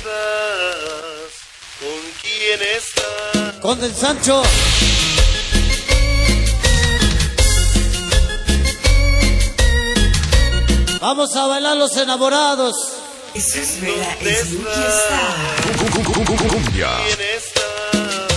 estás? ¿Con quién estás? Con el Sancho. Vamos a bailar los enamorados. Eso es verdad, es Lucky Star. ¿Quién estás?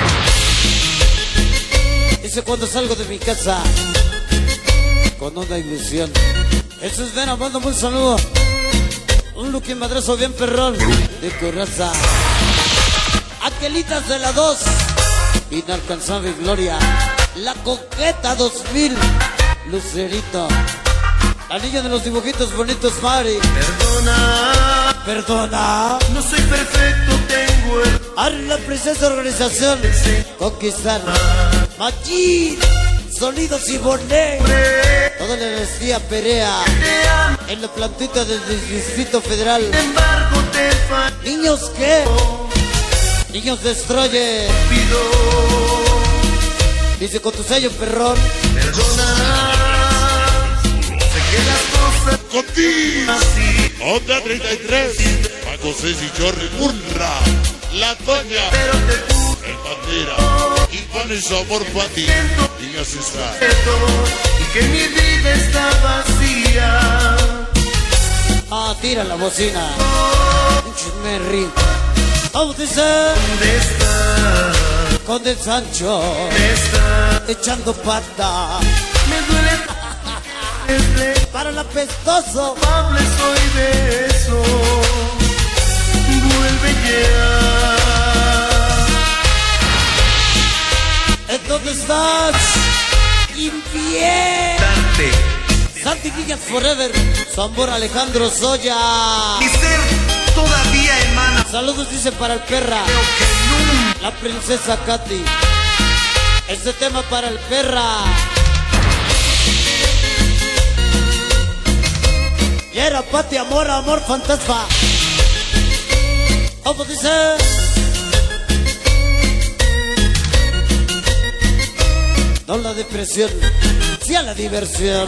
Dice cuando salgo de mi casa con una ilusión. Eso es Vera, mándame un saludo. Un Lucky madrazo bien perrón de coraza. Aquelitas de la 2. Inalcanzable Gloria. La Coqueta 2000. Lucerito. La niña de los dibujitos bonitos, Mari. Perdona, Perdona. no soy perfecto, tengo el... La princesa organización. Conquistar. Machín. Sonidos y Bonet. Toda la energía Perea. En la plantita del Distrito Federal. Sin embargo te fallo. ¿Niños qué? Niños Destroyer. Dice con tu sello, perrón. Perdona, sé que las cosas Contigo, así, Onda 33, Paco Ceci, Jorri, Burra, La Toña, pero te juro El Bandera, y con su amor para ti, niña César. y que mi vida está vacía. Ah, tira la bocina. Merry. Vamos, dice. ¿Dónde estás? Con el Sancho. ¿Dónde estás? Echando pata. Me duele desde Para el apestoso. culpable soy de eso. Vuelve ya. ¿En dónde estás? Infiel. Darte Santi Villas Forever. Su amor Alejandro Soya. mi ser todavía emana. Saludos, dice, para el perra. Creo que nunca La princesa Katy. Este tema para el perra. Y era Pati, amor, amor, fantasma. ¿Cómo dice? No la depresión, sí a la diversión.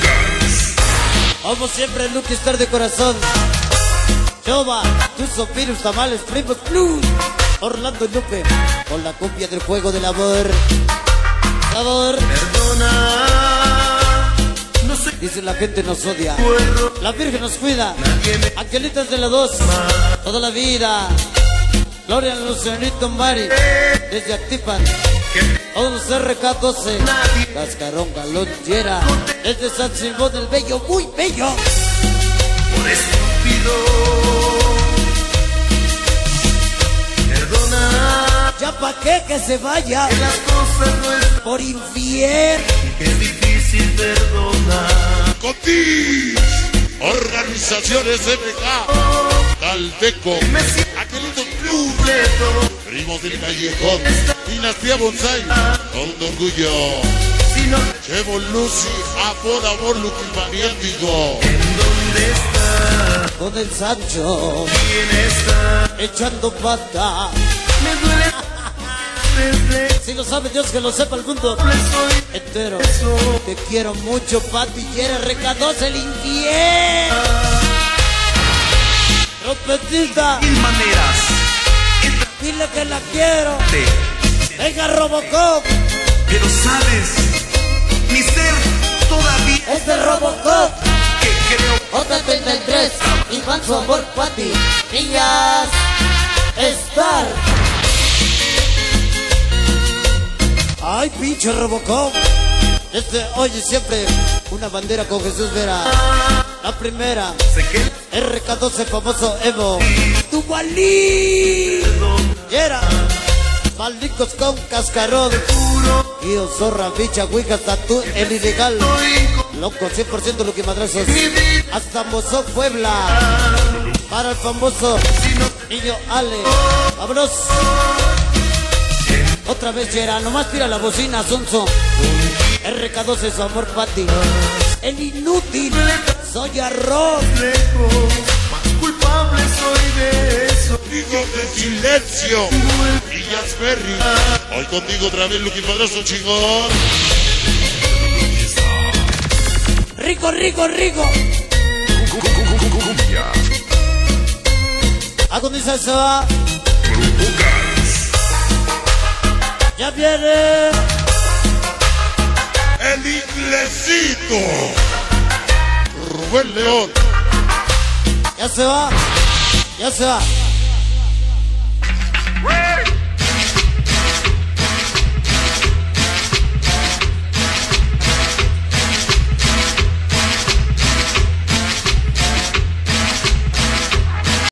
Como siempre, Lucky Star de corazón. Jova, tus sopiros, tamales, primos, plus. Orlando Lupe, con la cumbia del juego del amor. Sabor. perdona. No soy Dice la gente nos odia. puerro. La Virgen nos cuida. Nadie me Angelitas de la 2. Toda la vida. Gloria a Lucianito Mari. Desde Actipan. Todos los RK12. Cascarón, Galón, Llera. Desde San Simón del Bello. Muy bello. por estúpido. Perdona. Ya pa' qué que se vaya. Que las cosas no es Por infiel. que es difícil perdonar. Contigo, Organizaciones MK, Calteco, Me siento Aquelito Club, completo. Primos del Callejón, Dinastía Bonsai, con orgullo, Si no, Chevo Lucy, amor, Lucky Maniático, ¿en dónde está? Con el Sancho. ¿Quién está? Echando pata. Me duele desde Si lo sabe Dios, que lo sepa el mundo soy entero. eso. Te quiero mucho, Pati. Y eres RK12 el infiel. Trompetita, Mil maneras. dile que la quiero. Este, Venga, Robocop. pero sabes, mi ser todavía Es de Robocop. que creo J33. Iván, su amor, Pati. Niñas. Star. Ay, pinche Robocop. Oye, siempre una bandera con Jesús Vera. La primera. sé que RK12 famoso Evo. Tubalí. Yera. Maldicos con cascarón. juro Guío, zorra, bicha, ouija, tatú, el ilegal. estoy Loco, 100% lo que madrazos. mi vida. Hasta Mozó, Puebla. Para el famoso Si no niño Ale. Vámonos. Otra vez, Yera. Nomás tira la bocina, Sonso. RK12, su amor, Pati. El inútil. Soy arroz. lejos, más culpable soy de eso. Niños de Silencio, Villas Ferry, hoy contigo otra vez, Lucky Madrazo, chingón. Rico, rico, rico. Agoniza se va. Ya viene El Inglesito. Rubén León. Ya se va. Ya se va.